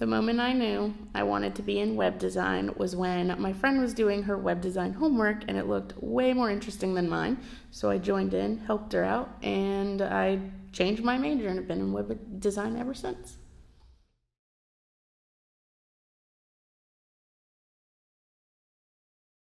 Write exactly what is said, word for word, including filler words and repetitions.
The moment I knew I wanted to be in web design was when my friend was doing her web design homework and it looked way more interesting than mine. So I joined in, helped her out, and I changed my major and have been in web design ever since.